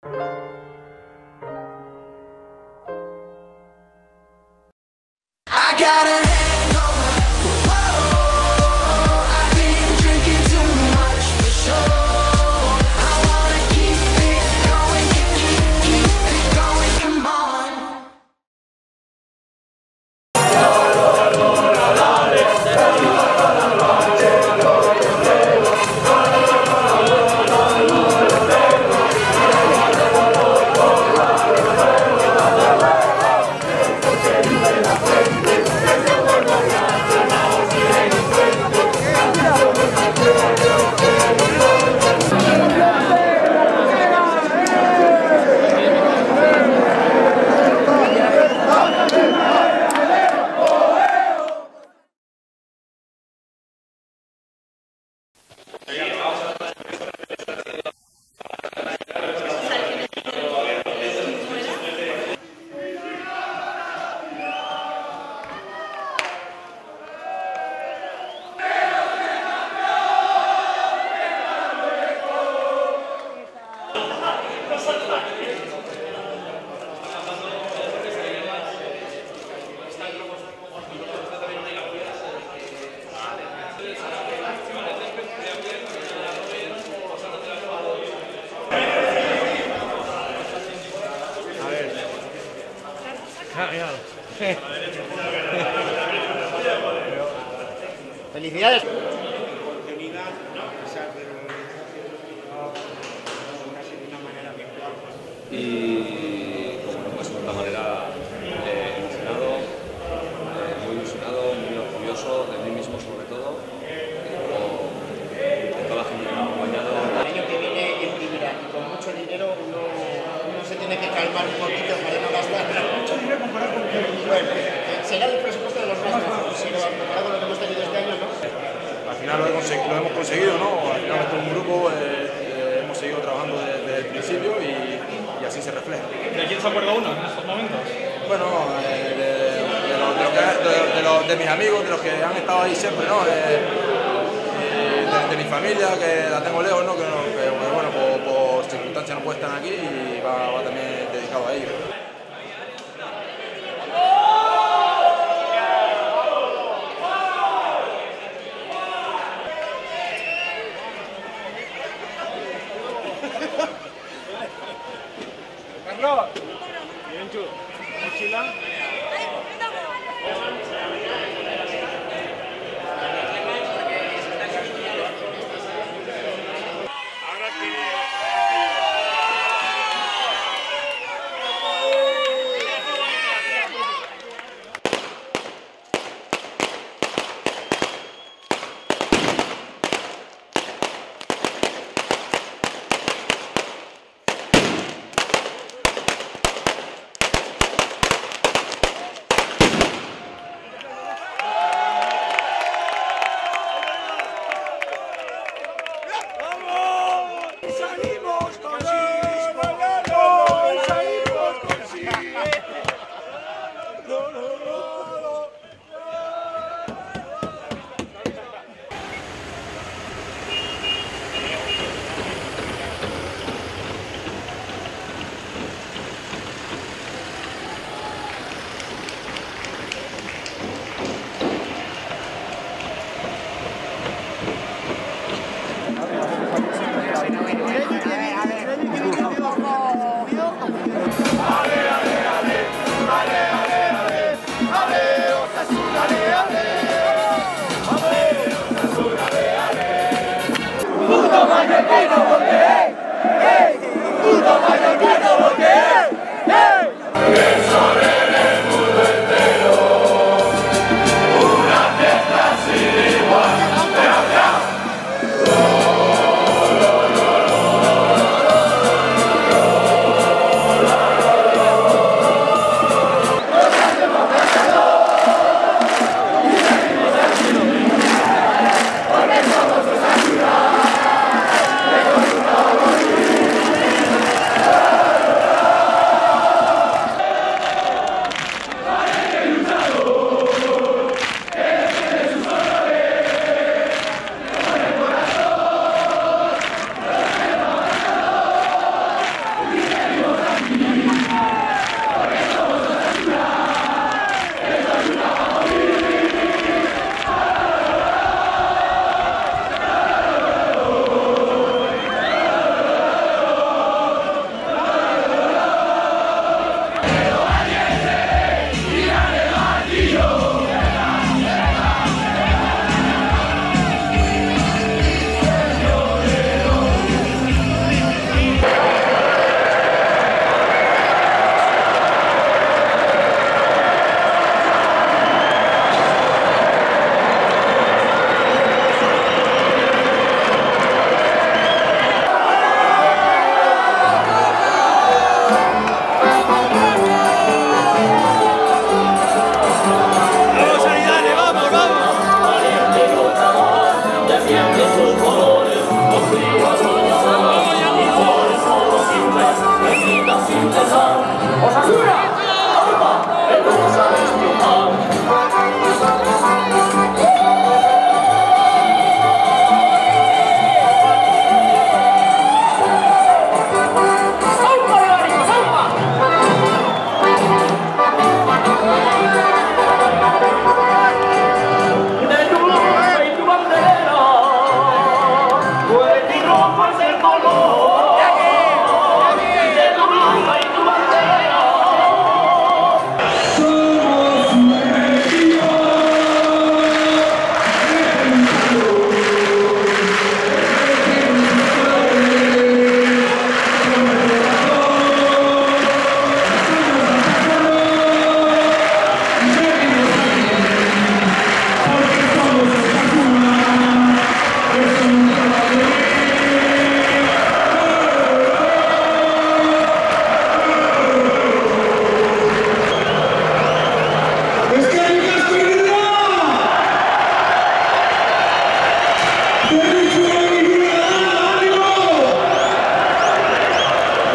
Felicidades. Y bueno, pues de otra manera emocionado, muy ilusionado, muy orgulloso de mí mismo sobre todo, de toda la gente que me ha acompañado. El año que viene en primera y con mucho dinero uno se tiene que calmar un poquito para no gastar mucho dinero comparado con bueno, será el presupuesto de los más bajos, pero comparado con lo que hemos tenido este año, ¿no? Al final lo hemos conseguido, ¿no? Al final nuestro grupo hemos seguido trabajando desde el principio y así se refleja. ¿De quién se acuerda uno en estos momentos? Bueno, de mis amigos, de los que han estado ahí siempre, ¿no? De mi familia, que la tengo lejos, ¿no? Que bueno, por circunstancias no puede estar aquí y va también dedicado a ellos. Carlos, bien chulo. Mochila.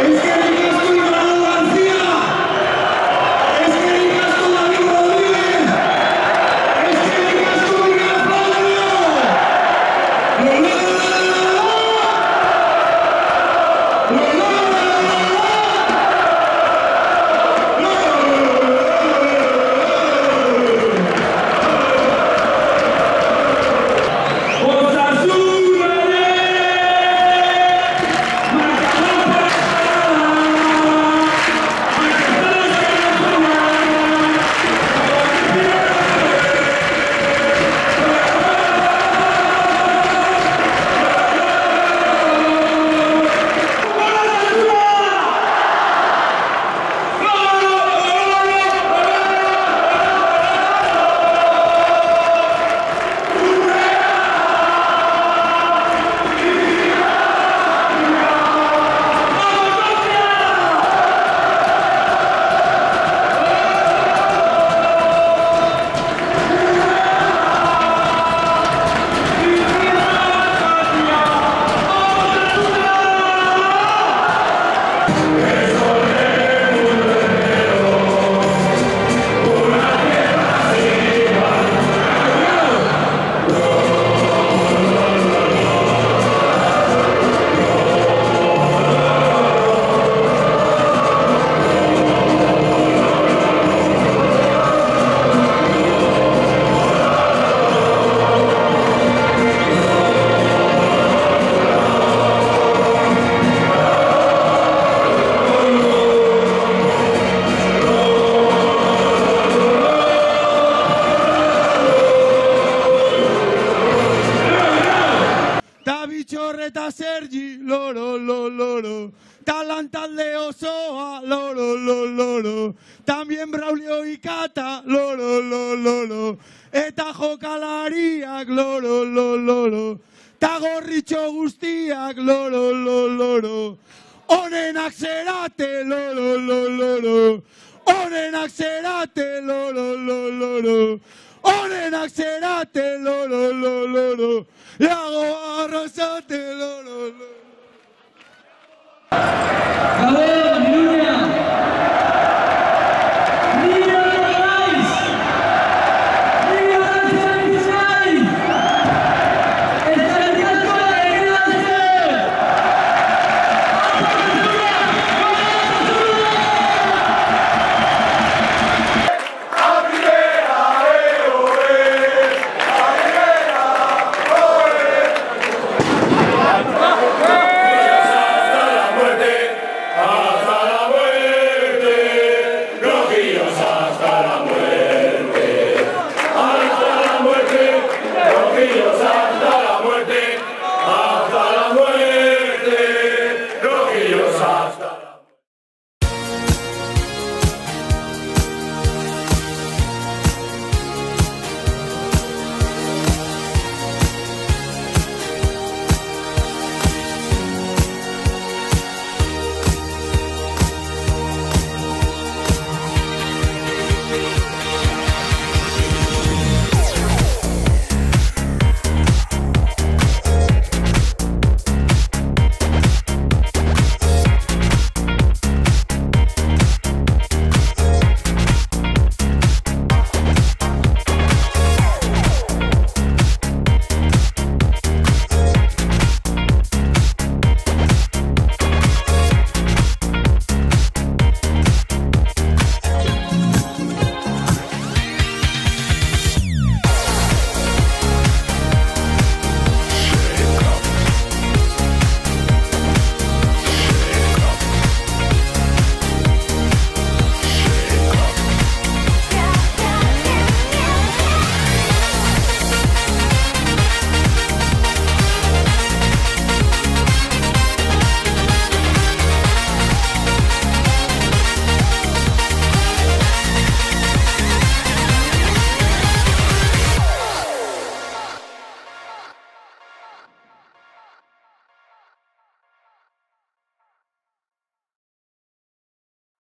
Eta Sergi, loro, loro, Talantalde osoa, loro, también Braulio y Cata, loro, eta jokalariak, loro, ta gorritxo guztiak, loro, onenak zerate, loro, onenak zerate, loro, onenak zerate, loro, lago arrasate, loro. Gabon, Iruña! Mila naiz! Mila naiz! Eskerrik asko egin hasta la muerte, rojillos hasta la muerte.